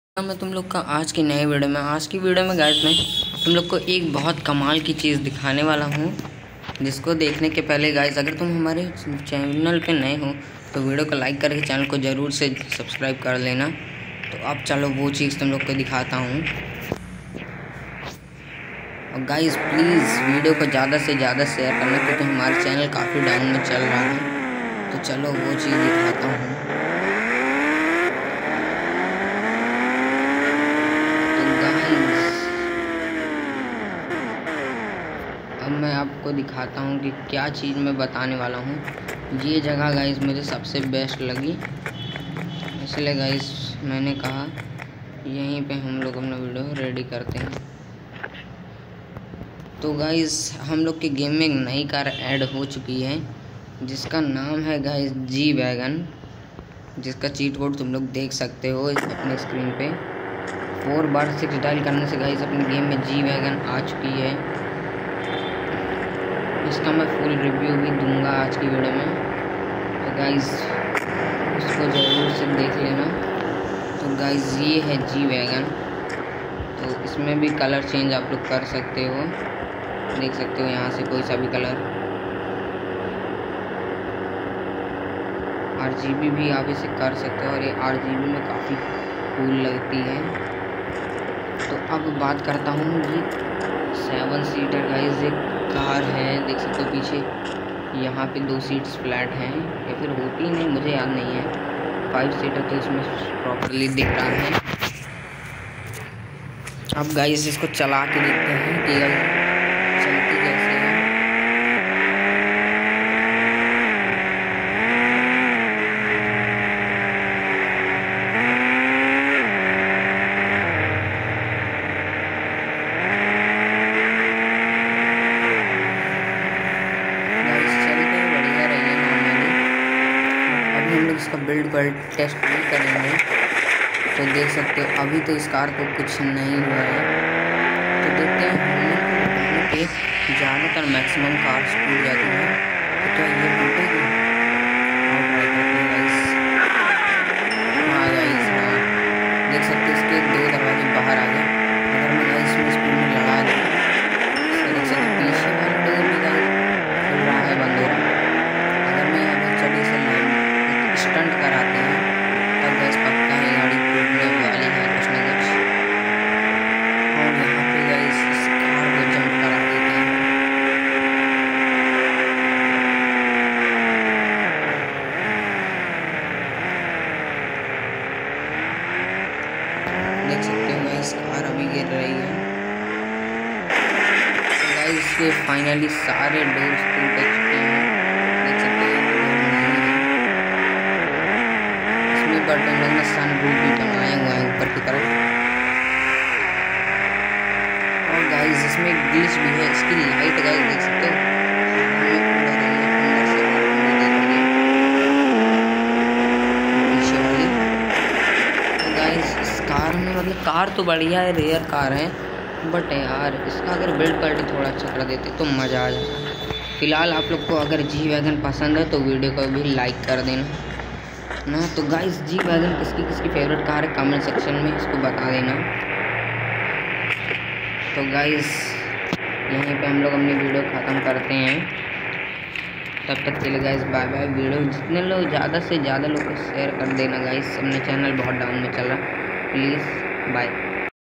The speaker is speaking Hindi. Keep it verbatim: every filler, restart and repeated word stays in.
मैं तुम लोग का आज की नए वीडियो में आज की वीडियो में गाइस मैं तुम लोग को एक बहुत कमाल की चीज़ दिखाने वाला हूँ, जिसको देखने के पहले गाइस अगर तुम हमारे चैनल पे नए हो तो वीडियो को लाइक करके चैनल को ज़रूर से सब्सक्राइब कर लेना। तो अब चलो वो चीज़ तुम लोग को दिखाता हूँ। और गाइस प्लीज़ वीडियो को ज़्यादा से ज़्यादा शेयर करना, क्योंकि हमारा चैनल काफ़ी डाउन में चल रहा है। तो चलो वो चीज़ दिखाता हूँ। अब मैं आपको दिखाता हूँ कि क्या चीज़ मैं बताने वाला हूँ। ये जगह गाइस मुझे सबसे बेस्ट लगी, इसलिए गाइस मैंने कहा यहीं पे हम लोग अपना वीडियो रेडी करते हैं। तो गाइस हम लोग के गेम में एक नई कार ऐड हो चुकी है, जिसका नाम है गाइस जी वैगन, जिसका चीट कोड तुम लोग देख सकते हो अपने स्क्रीन पे। फोर बार सिक्स डायल करने से गाइस अपने गेम में जी वैगन आ चुकी है। इसका मैं फुल रिव्यू भी दूंगा आज की वीडियो में, तो गाइस उसको ज़रूर से देख लेना। तो गाइस ये है जी वैगन, तो इसमें भी कलर चेंज आप लोग कर सकते हो, देख सकते हो यहाँ से कोई सा भी कलर। आर जी बी भी आप इसे कर सकते हो, और ये आर जी बी में काफ़ी कूल लगती है। तो अब बात करता हूँ ये सेवन सीटर गाइस एक कार है, देख सकते हो पीछे यहाँ पे दो सीट्स फ्लैट हैं, या फिर होती नहीं मुझे याद नहीं है। फाइव सीटर तो इसमें प्रॉपरली दिख रहा है। अब गाइस इसको चला के देखते हैं कि चलती कैसे है। हम लोग इसका बिल्ड पर टेस्ट भी करेंगे, तो देख सकते हो अभी तो इस कार को कुछ नहीं हुआ है। तो देखते हैं हम पे ज़्यादातर मैक्सिमम कार टूट जाती है, तो क्या ये टूटेगी? हाँ गाइस, हाँ देख सकते हो इसके दो दरवाजे बाहर आ गए। अगर मैं गाइस में स्पीड में लगा दूँ तो देख सकते पीछे वाला डोर भी गाइस खुल रहा है, बंद हो रहा है। अगर मैं यहाँ चढ़ी से स्टंट कराते हैं तब गैस पक्का है गाड़ी टूटने वाली है कुछ ना कुछ। और यहाँ पे गैस इस कार को जंप करा देते हैं। देख सकते हो गैस कार अभी गिर रही है। तो गैस के फाइनली सारे डोर्स टूट चुके हैं, देख सकते हो बट हम लोग ने सन रूफ भी बनाया हुआ है ऊपर की तरफ। और गाइस इसमें एक ग्लिच भी है, इसकी लाइट गाइस देख सकते हो उड़ रही है अंदर से बाहर देख रही है पीछे वाली। तो गाइस इस कार में मतलब कार तो बढ़िया है, रेयर कार है, बट यार इसका अगर बिल्ड क्वालिटी थोड़ा अच्छा कर देते तो मज़ा आ जाता। फिलहाल आप लोग को अगर जी वैगन पसंद है तो वीडियो को भी लाइक कर देना ना। तो गाइस जी वैगन किसकी किसकी फेवरेट कार है कमेंट सेक्शन में इसको बता देना। तो गाइस यहीं पे हम लोग अपनी वीडियो ख़त्म करते हैं। तब तक के लिए गाइस बाय बाय। वीडियो जितने लोग ज़्यादा से ज़्यादा लोग को शेयर कर देना गाइस, अपने चैनल बहुत डाउन में चल रहा, प्लीज़ बाय।